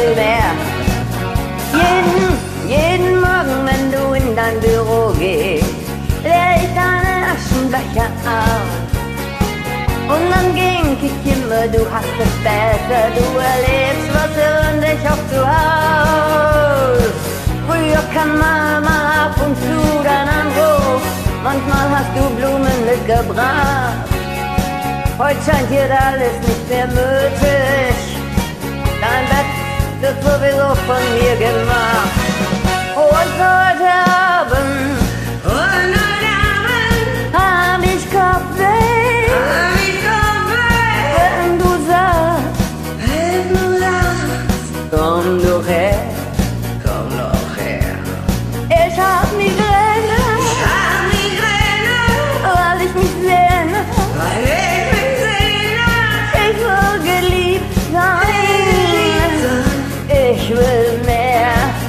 will mehr. Jeden Morgen, wenn du in dein Büro gehst, leer ich deine Aschenbecher aus. Und dann denk ich immer, du hast es besser, du erlebst was und ich auf zu Haus. Früher kam Mama ab und zu dein Anruf, manchmal hast du Blumen mitgebracht. Heute scheint dir alles nicht mehr möglich, dein Bett wird sowieso von mir gemacht. Und heute Abend hab ich Kopfweh, wenn du sagst, komm doch her, ich hab Migräne, weil ich mich sehne, ich will geliebt sein, ich will mehr.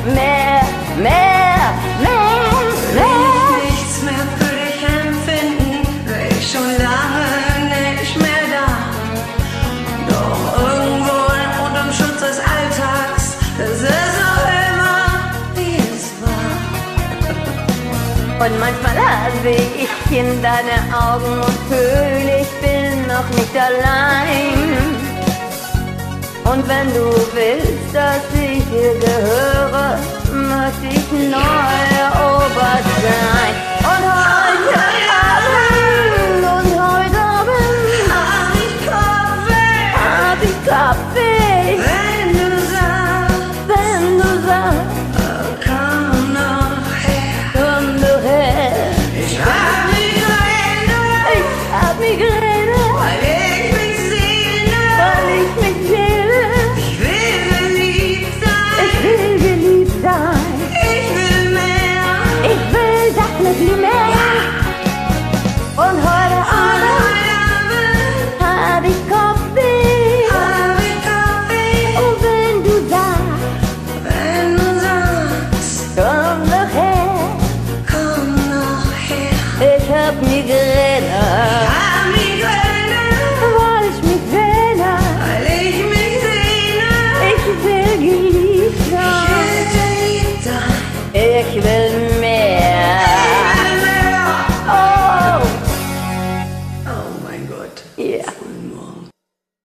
Will ich nichts mehr für dich empfinden, wär ich schon lange nicht mehr da. Doch irgendwo unterm Schutz des Alltags, es ist noch immer, wie es war. Und manchmal seh ich in deine Augen und fühl, ich bin noch nicht allein. Und wenn du willst, dass ich dir gehöre, möchte ich neu erobert sein. Und heute Abend hab ich Kopfweh, hab ich Kopfweh.